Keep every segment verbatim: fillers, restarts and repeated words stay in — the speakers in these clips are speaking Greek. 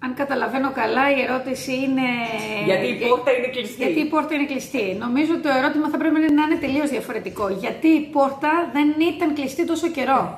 Αν καταλαβαίνω καλά, η ερώτηση είναι. Γιατί η πόρτα είναι κλειστή. Γιατί η πόρτα είναι κλειστή. Νομίζω ότι το ερώτημα θα πρέπει να είναι τελείως διαφορετικό. Γιατί η πόρτα δεν ήταν κλειστή τόσο καιρό.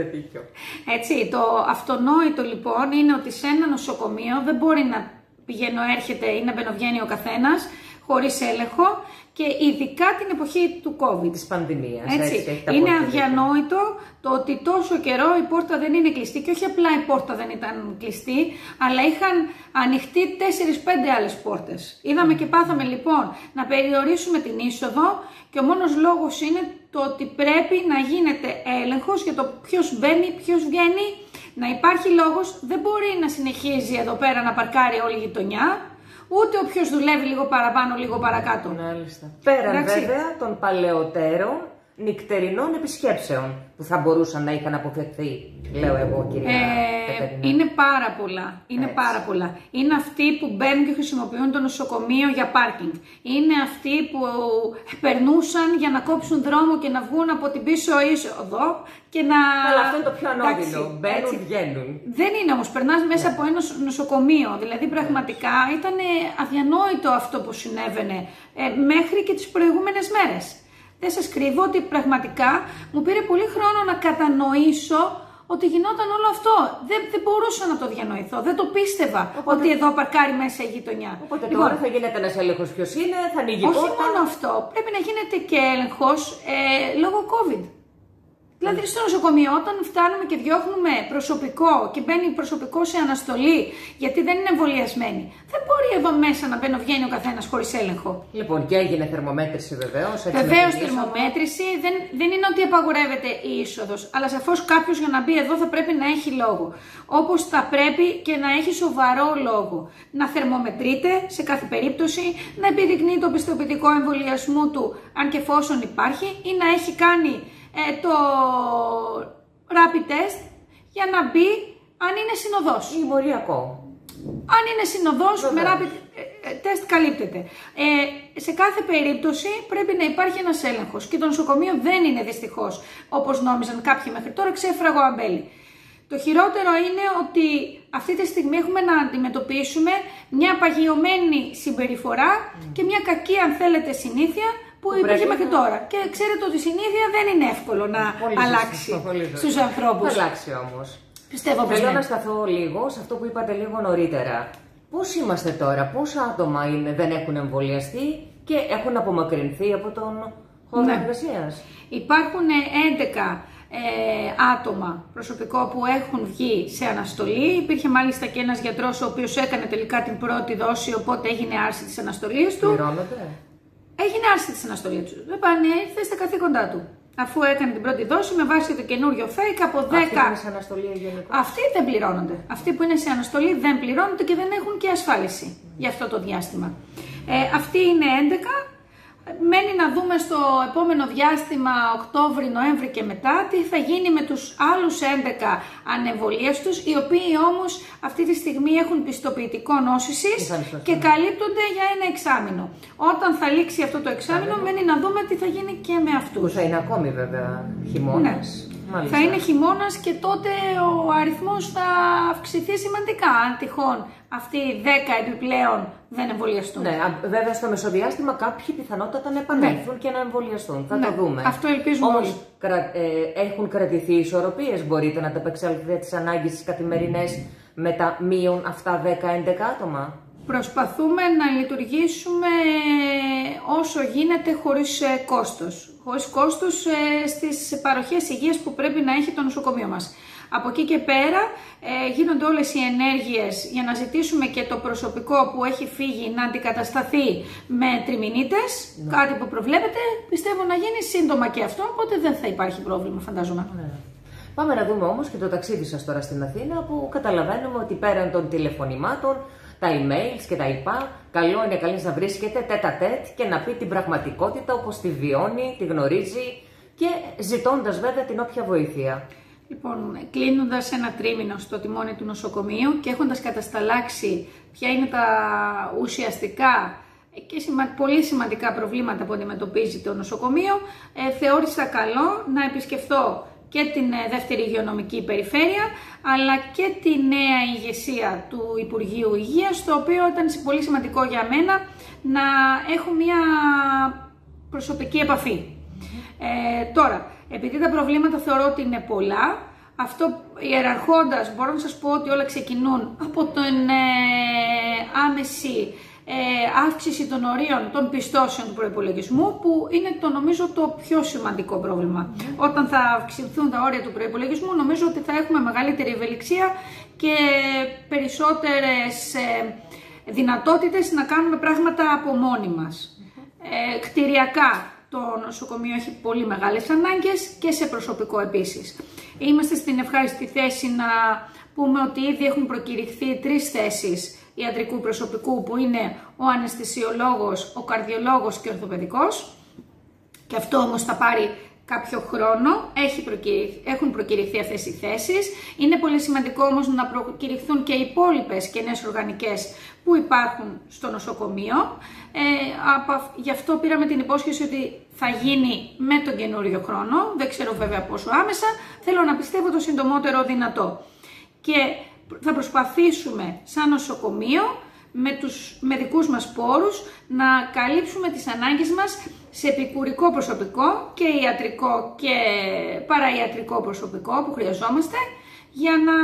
Έτσι, το αυτονόητο λοιπόν είναι ότι σε ένα νοσοκομείο δεν μπορεί να πηγαίνω, έρχεται ή να μπαινοβγαίνει ο καθένας χωρίς έλεγχο. Και ειδικά την εποχή του COVID. Της πανδημίας. Έτσι. Έτσι, είναι αδιανόητο το ότι τόσο καιρό η πόρτα δεν είναι κλειστή. Και όχι απλά η πόρτα δεν ήταν κλειστή, αλλά είχαν ανοιχτεί τέσσερις πέντε άλλες πόρτες. Είδαμε mm. και πάθαμε λοιπόν να περιορίσουμε την είσοδο και ο μόνος λόγος είναι το ότι πρέπει να γίνεται έλεγχος για το ποιος μπαίνει, ποιος βγαίνει. Να υπάρχει λόγος, δεν μπορεί να συνεχίζει εδώ πέρα να παρκάρει όλη η γειτονιά. Ούτε όποιος δουλεύει λίγο παραπάνω, λίγο παρακάτω. Μάλιστα. Πέραν βέβαια των παλαιότερων νυκτερινών επισκέψεων που θα μπορούσαν να είχαν αποφευθεί, λέω εγώ, κυρία ε, Είναι πάρα πολλά. Είναι Έτσι. πάρα πολλά. Είναι αυτοί που μπαίνουν και χρησιμοποιούν το νοσοκομείο για πάρκινγκ. Είναι αυτοί που περνούσαν για να κόψουν δρόμο και να βγουν από την πίσω είσοδο και να. Αλλά αυτό είναι το πιο ανώδυνο. Μπαίνουν, βγαίνουν. Δεν είναι όμως. Περνάς μέσα ναι. από ένα νοσοκομείο. Δηλαδή πραγματικά ήταν αδιανόητο αυτό που συνέβαινε ε, μέχρι και τις προηγούμενες μέρες. Δεν σας κρύβω ότι πραγματικά μου πήρε πολύ χρόνο να κατανοήσω ότι γινόταν όλο αυτό. Δεν, δεν μπορούσα να το διανοηθώ, δεν το πίστευα οπότε, ότι εδώ παρκάρει μέσα η γειτονιά. Οπότε λοιπόν, τώρα θα γίνεται ένας έλεγχος ποιος είναι, θα ανοίγει όχι πόρτα. μόνο αυτό, πρέπει να γίνεται και έλεγχος ε, λόγω COVID. Δηλαδή στο νοσοκομείο όταν φτάνουμε και διώχνουμε προσωπικό και μπαίνει προσωπικό σε αναστολή γιατί δεν είναι εμβολιασμένοι, δεν μπορεί εδώ μέσα να μπαίνει βγαίνει ο καθένας χωρίς έλεγχο. Λοιπόν, και έγινε θερμομέτρηση βεβαίως. Βεβαίως θερμομέτρηση, δεν, δεν είναι ότι απαγορεύεται η είσοδος, αλλά σαφώς κάποιος για να μπει εδώ θα πρέπει να έχει λόγο. Όπως θα πρέπει και να έχει σοβαρό λόγο. Να θερμομετρείται σε κάθε περίπτωση, να επιδεικνύει το πιστοποιητικό εμβολιασμού του αν και εφόσον υπάρχει ή να έχει κάνει Ε, το rapid test για να μπει αν είναι συνοδός. Ή μοριακό. Αν είναι συνοδός με rapid test καλύπτεται. Ε, σε κάθε περίπτωση πρέπει να υπάρχει ένας έλεγχος και το νοσοκομείο δεν είναι δυστυχώς όπως νόμιζαν κάποιοι μέχρι τώρα ξέφραγο αμπέλι. Το χειρότερο είναι ότι αυτή τη στιγμή έχουμε να αντιμετωπίσουμε μια παγιωμένη συμπεριφορά mm. και μια κακή αν θέλετε συνήθεια που υπήρχε μέχρι τώρα. Και ξέρετε ότι η συνήθεια δεν είναι εύκολο να πολύ αλλάξει σωστό, στους ανθρώπους. Θα αλλάξει όμως. Πιστεύω πως Θέλω ναι. να σταθώ λίγο σε αυτό που είπατε λίγο νωρίτερα. Πώς είμαστε τώρα, πόσα άτομα είναι, δεν έχουν εμβολιαστεί και έχουν απομακρυνθεί από τον χώρο ναι. εργασίας? Υπάρχουν έντεκα ε, άτομα προσωπικό που έχουν βγει σε αναστολή. Υπήρχε μάλιστα και ένας γιατρός ο οποίος έκανε τελικά την πρώτη δόση, οπότε έγινε άρση της αναστολής του. Πληρώνονται. Έγινε άρση της αναστολής του. Δεν πάνε, ήρθε στα καθήκοντά του. Αφού έκανε την πρώτη δόση με βάση το καινούριο φέικ από δέκα. Αυτοί είναι σε αναστολή γενικώς. Αυτοί δεν πληρώνονται. Αυτοί που είναι σε αναστολή δεν πληρώνονται και δεν έχουν και ασφάλιση για αυτό το διάστημα. Ε, αυτοί είναι έντεκα. Μένει να δούμε στο επόμενο διάστημα, Οκτώβρη, Νοέμβρη και μετά, τι θα γίνει με τους άλλους έντεκα ανεμβολίαστους, οι οποίοι όμως αυτή τη στιγμή έχουν πιστοποιητικό νόσησης και καλύπτονται για ένα εξάμηνο. Όταν θα λήξει αυτό το εξάμηνο, μένει να δούμε τι θα γίνει και με αυτούς. Που θα είναι ακόμη βέβαια χειμώνας. Ναι. Θα είναι χειμώνας και τότε ο αριθμός θα αυξηθεί σημαντικά, αν τυχόν αυτοί οι δέκα επιπλέον δεν εμβολιαστούν. Ναι, βέβαια στο μεσοδιάστημα κάποιοι πιθανότατα να επανέλθουν ναι. και να εμβολιαστούν. Θα ναι. το δούμε. Αυτό ελπίζουμε. Όμως κρα, ε, έχουν κρατηθεί ισορροπίες. Μπορείτε να ανταπεξέλθετε τις ανάγκες τις καθημερινές με τα μείον αυτά δέκα έντεκα άτομα? Προσπαθούμε να λειτουργήσουμε όσο γίνεται χωρίς κόστος. Χωρίς κόστος στις παροχές υγείας που πρέπει να έχει το νοσοκομείο μας. Από εκεί και πέρα ε, γίνονται όλες οι ενέργειες για να ζητήσουμε και το προσωπικό που έχει φύγει να αντικατασταθεί με τριμηνίτες, ναι. κάτι που προβλέπεται, πιστεύω να γίνει σύντομα και αυτό, οπότε δεν θα υπάρχει πρόβλημα φαντάζομαι. Ναι. Πάμε να δούμε όμως και το ταξίδι σας τώρα στην Αθήνα, που καταλαβαίνουμε ότι πέραν των τηλεφωνημάτων, τα emails και τα λοιπά, καλό είναι καλής να βρίσκεται τέτα-τέτ και να πει την πραγματικότητα όπως τη βιώνει, τη γνωρίζει και ζητώντας βέβαια την όποια βοήθεια. Λοιπόν, κλείνοντας ένα τρίμηνο στο τιμόνι του νοσοκομείου και έχοντας κατασταλάξει ποια είναι τα ουσιαστικά και σημα... πολύ σημαντικά προβλήματα που αντιμετωπίζει το νοσοκομείο, ε, θεώρησα καλό να επισκεφθώ και την δεύτερη υγειονομική περιφέρεια, αλλά και τη νέα ηγεσία του Υπουργείου Υγείας, το οποίο ήταν πολύ σημαντικό για μένα να έχω μια προσωπική επαφή. Ε, τώρα, επειδή τα προβλήματα θεωρώ ότι είναι πολλά, αυτό ιεραρχώντας μπορώ να σας πω ότι όλα ξεκινούν από την ε, άμεση ε, αύξηση των ορίων των πιστώσεων του προϋπολογισμού, που είναι το νομίζω το πιο σημαντικό πρόβλημα. Mm. Όταν θα αυξηθούν τα όρια του προϋπολογισμού, νομίζω ότι θα έχουμε μεγαλύτερη ευελιξία και περισσότερες ε, δυνατότητες να κάνουμε πράγματα από μόνοι μας. Mm-hmm. ε, κτηριακά το νοσοκομείο έχει πολύ μεγάλες ανάγκες και σε προσωπικό επίσης. Είμαστε στην ευχάριστη θέση να πούμε ότι ήδη έχουν προκηρυχθεί τρεις θέσεις ιατρικού προσωπικού, που είναι ο αναισθησιολόγος, ο καρδιολόγος και ο ορθοπαιδικός. Και αυτό όμως θα πάρει κάποιο χρόνο, Έχει προκηρυχ... έχουν προκηρυχθεί αυτές οι θέσεις. Είναι πολύ σημαντικό όμως να προκηρυχθούν και οι υπόλοιπες κενές οργανικές που υπάρχουν στο νοσοκομείο. Ε, από... Γι' αυτό πήραμε την υπόσχεση ότι θα γίνει με τον καινούριο χρόνο, δεν ξέρω βέβαια πόσο άμεσα, θέλω να πιστεύω το συντομότερο δυνατό. Και θα προσπαθήσουμε σαν νοσοκομείο με τους με δικούς μας πόρους να καλύψουμε τις ανάγκες μας σε επικουρικό προσωπικό και ιατρικό και παραϊατρικό προσωπικό που χρειαζόμαστε, για να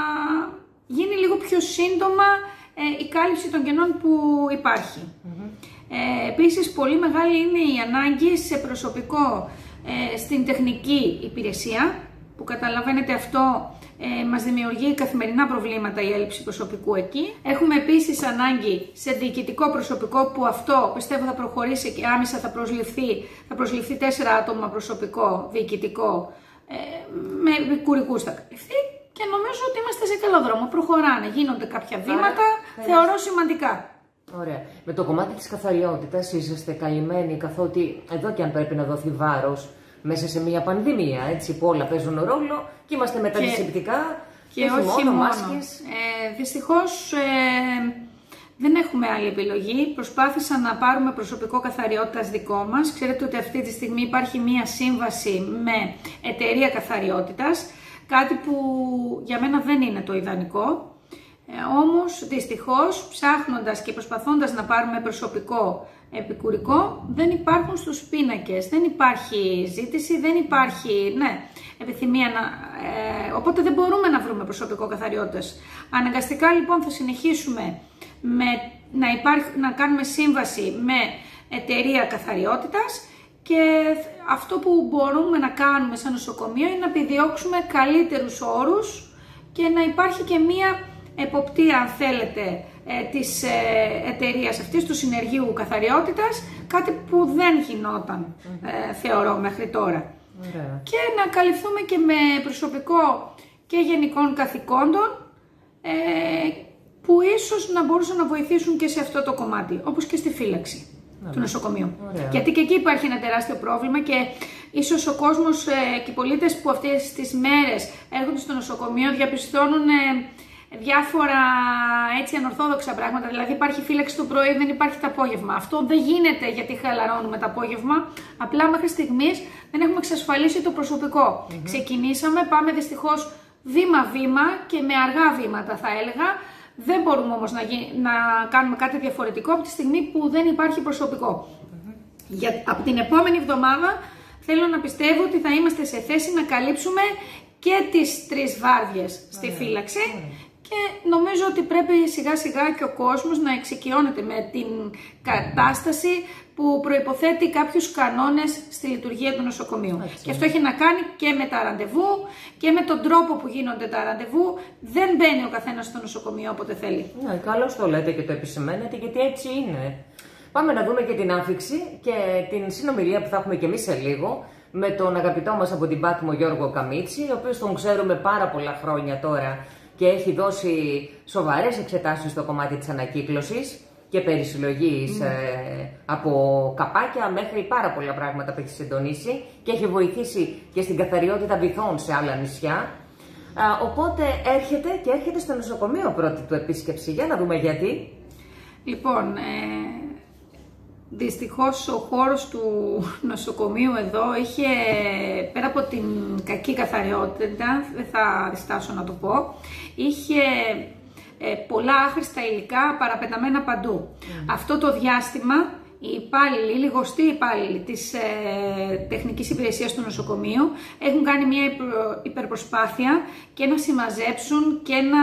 γίνει λίγο πιο σύντομα ε, η κάλυψη των κενών που υπάρχει. Mm-hmm. ε, επίσης πολύ μεγάλη είναι η ανάγκη σε προσωπικό ε, στην τεχνική υπηρεσία, που καταλαβαίνετε αυτό ε, μας δημιουργεί καθημερινά προβλήματα η έλλειψη προσωπικού εκεί. Έχουμε επίσης ανάγκη σε διοικητικό προσωπικό, που αυτό πιστεύω θα προχωρήσει και άμεσα θα προσληφθεί, θα προσληφθεί τέσσερα άτομα προσωπικό διοικητικό, ε, με επικουρικούς θα καλυφθεί, και νομίζω ότι είμαστε σε καλό δρόμο. Προχωράνε, γίνονται κάποια βήματα, Άρα, θεωρώ σημαντικά. Ωραία. Με το κομμάτι της καθαριότητας είσαστε καλυμμένοι, καθότι εδώ και αν πρέπει να δοθεί βάρος μέσα σε μια πανδημία, έτσι, που όλα παίζουν ρόλο και είμαστε με τα αντισηπτικά και, και όχι μόνο, μόνο. μάσκες. Ε, δυστυχώς ε, δεν έχουμε άλλη επιλογή. Προσπάθησα να πάρουμε προσωπικό καθαριότητας δικό μας. Ξέρετε ότι αυτή τη στιγμή υπάρχει μια σύμβαση με εταιρεία καθαριότητας, κάτι που για μένα δεν είναι το ιδανικό. Ε, όμως δυστυχώς, ψάχνοντας και προσπαθώντας να πάρουμε προσωπικό επικουρικό, δεν υπάρχουν στους πίνακες, δεν υπάρχει ζήτηση, δεν υπάρχει ναι, επιθυμία να, ε, οπότε δεν μπορούμε να βρούμε προσωπικό καθαριότητας. Αναγκαστικά λοιπόν θα συνεχίσουμε με, να, υπάρχει, να κάνουμε σύμβαση με εταιρεία καθαριότητας, και αυτό που μπορούμε να κάνουμε σαν νοσοκομείο είναι να επιδιώξουμε καλύτερους όρους και να υπάρχει και μία εποπτεία, αν θέλετε, της εταιρείας αυτής, του συνεργείου καθαριότητας, κάτι που δεν γινόταν, mm-hmm. ε, θεωρώ, μέχρι τώρα. Mm-hmm. Και να καλυφθούμε και με προσωπικό και γενικών καθηκόντων, ε, που ίσως να μπορούσαν να βοηθήσουν και σε αυτό το κομμάτι, όπως και στη φύλαξη mm-hmm. του νοσοκομείου. Mm-hmm. Γιατί και εκεί υπάρχει ένα τεράστιο πρόβλημα, και ίσως ο κόσμος ε, και οι πολίτες που αυτές τις μέρες έρχονται στο νοσοκομείο διαπιστώνουν ε, διάφορα έτσι ανορθόδοξα πράγματα, δηλαδή υπάρχει φύλαξη το πρωί, δεν υπάρχει το απόγευμα. Αυτό δεν γίνεται γιατί χαλαρώνουμε το απόγευμα, απλά μέχρι στιγμής δεν έχουμε εξασφαλίσει το προσωπικό. Mm-hmm. Ξεκινήσαμε, πάμε δυστυχώς βήμα-βήμα και με αργά βήματα θα έλεγα. Δεν μπορούμε όμως να, να κάνουμε κάτι διαφορετικό από τη στιγμή που δεν υπάρχει προσωπικό. Mm-hmm. Για, από την επόμενη εβδομάδα θέλω να πιστεύω ότι θα είμαστε σε θέση να καλύψουμε και τις τρεις βάρδιες στη mm-hmm. φύλαξη. Mm-hmm. Και νομίζω ότι πρέπει σιγά σιγά και ο κόσμος να εξοικειώνεται με την κατάσταση που προϋποθέτει κάποιους κανόνες στη λειτουργία του νοσοκομείου. Έτσι. Και αυτό έχει να κάνει και με τα ραντεβού και με τον τρόπο που γίνονται τα ραντεβού. Δεν μπαίνει ο καθένας στο νοσοκομείο όποτε θέλει. Ναι, καλώς το λέτε και το επισημαίνετε, γιατί έτσι είναι. Πάμε να δούμε και την άφηξη και την συνομιλία που θα έχουμε και εμείς σε λίγο με τον αγαπητό μας από την Πάτμο Γιώργο Καμίτση, ο οποίος τον ξέρουμε πάρα πολλά χρόνια τώρα και έχει δώσει σοβαρές εξετάσεις στο κομμάτι της ανακύκλωσης και περισυλλογής mm. ε, από καπάκια μέχρι πάρα πολλά πράγματα που έχει συντονίσει και έχει βοηθήσει και στην καθαριότητα βυθών σε άλλα νησιά. Ε, οπότε έρχεται και έρχεται στο νοσοκομείο πρώτη του επίσκεψη. Για να δούμε γιατί. Λοιπόν, ε, Δυστυχώς ο χώρος του νοσοκομείου εδώ είχε, πέρα από την κακή καθαριότητα, δεν θα διστάσω να το πω, είχε ε, πολλά άχρηστα υλικά παραπεταμένα παντού. Mm. Αυτό το διάστημα οι υπάλληλοι, οι λιγοστοί υπάλληλοι της ε, τεχνικής υπηρεσίας του νοσοκομείου έχουν κάνει μια υπερπροσπάθεια και να συμμαζέψουν και να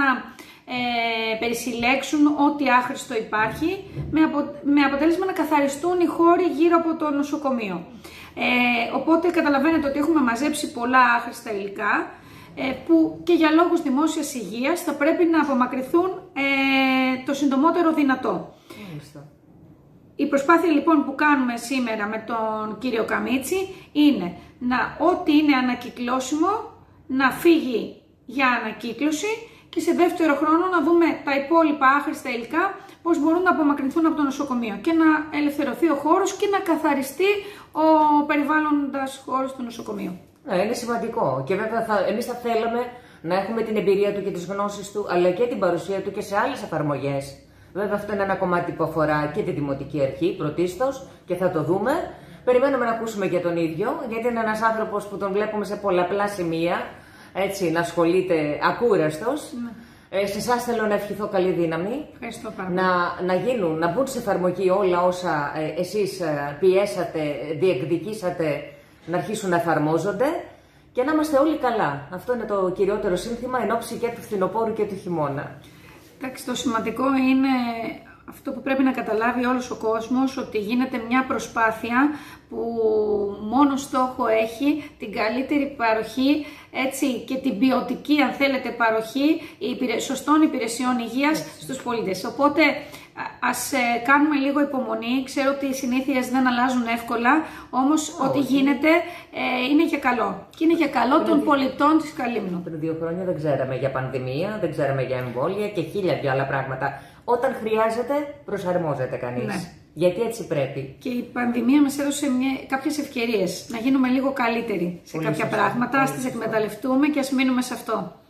ε, περισυλλέξουν ό,τι άχρηστο υπάρχει, με, απο, με αποτέλεσμα να καθαριστούν οι χώροι γύρω από το νοσοκομείο. Ε, οπότε καταλαβαίνετε ότι έχουμε μαζέψει πολλά άχρηστα υλικά, ε, που και για λόγους δημόσιας υγείας θα πρέπει να απομακρυνθούν ε, το συντομότερο δυνατό. Mm. Η προσπάθεια λοιπόν που κάνουμε σήμερα με τον κύριο Καμίτση είναι να ό,τι είναι ανακυκλώσιμο να φύγει για ανακύκλωση και σε δεύτερο χρόνο να δούμε τα υπόλοιπα άχρηστα υλικά πώς μπορούν να απομακρυνθούν από το νοσοκομείο και να ελευθερωθεί ο χώρος και να καθαριστεί ο περιβάλλοντας χώρος του νοσοκομείου. Ναι, είναι σημαντικό και βέβαια θα, εμείς θα θέλαμε να έχουμε την εμπειρία του και τις γνώσεις του αλλά και την παρουσία του και σε άλλες εφαρμογές. Βέβαια αυτό είναι ένα κομμάτι που αφορά και τη Δημοτική Αρχή πρωτίστως και θα το δούμε. Περιμένουμε να ακούσουμε και τον ίδιο, γιατί είναι ένας άνθρωπος που τον βλέπουμε σε πολλαπλά σημεία, έτσι, να ασχολείται ακούραστος. Ναι. Ε, σε εσάς θέλω να ευχηθώ καλή δύναμη. Ευχαριστώ πάρα. Να, να γίνουν, να μπουν σε εφαρμογή όλα όσα ε, εσείς ε, πιέσατε, διεκδικήσατε να αρχίσουν να εφαρμόζονται και να είμαστε όλοι καλά. Αυτό είναι το κυριότερο σύνθημα εν ώψη και του φθινοπόρου και του χειμώνα. Εντάξει, το σημαντικό είναι αυτό που πρέπει να καταλάβει όλος ο κόσμος, ότι γίνεται μια προσπάθεια που μόνο στόχο έχει την καλύτερη παροχή, έτσι, και την ποιοτική, αν θέλετε, παροχή σωστών υπηρεσιών υγείας στους πολίτες. Οπότε ας ε, κάνουμε λίγο υπομονή. Ξέρω ότι οι συνήθειες δεν αλλάζουν εύκολα, όμως oh, ό,τι γίνεται ε, είναι για καλό. Και είναι για καλό πριν των δι... πολιτών της Καλύμνου. Πριν δύο χρόνια δεν ξέραμε για πανδημία, δεν ξέραμε για εμβόλια και χίλια δυο άλλα πράγματα. Όταν χρειάζεται, προσαρμόζεται κανείς. Ναι. Γιατί έτσι πρέπει. Και η πανδημία μας έδωσε μια, κάποιες ευκαιρίες να γίνουμε λίγο καλύτεροι σε Πολύ κάποια σωστά. πράγματα. Ας τις εκμεταλλευτούμε και ας μείνουμε σε αυτό.